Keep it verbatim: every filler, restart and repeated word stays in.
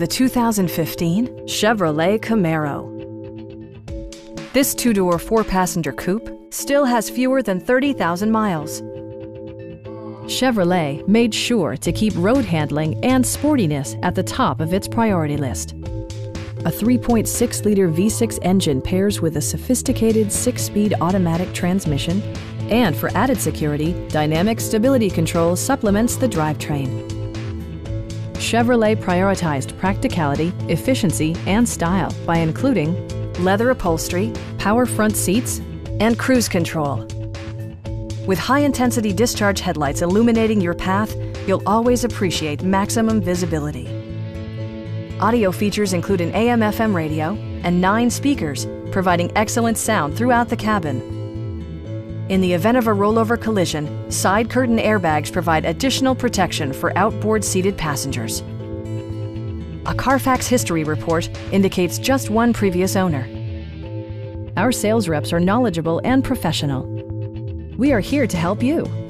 the two thousand fifteen Chevrolet Camaro. This two-door, four-passenger coupe still has fewer than thirty thousand miles. Chevrolet made sure to keep road handling and sportiness at the top of its priority list. A three point six liter V six engine pairs with a sophisticated six-speed automatic transmission, and for added security, dynamic stability control supplements the drivetrain. Chevrolet prioritized practicality, efficiency, and style by including leather upholstery, power front seats, and cruise control. With high-intensity discharge headlights illuminating your path, you'll always appreciate maximum visibility. Audio features include an A M F M radio and nine speakers, providing excellent sound throughout the cabin. In the event of a rollover collision, side curtain airbags provide additional protection for outboard seated passengers. A Carfax history report indicates just one previous owner. Our sales reps are knowledgeable and professional. We are here to help you.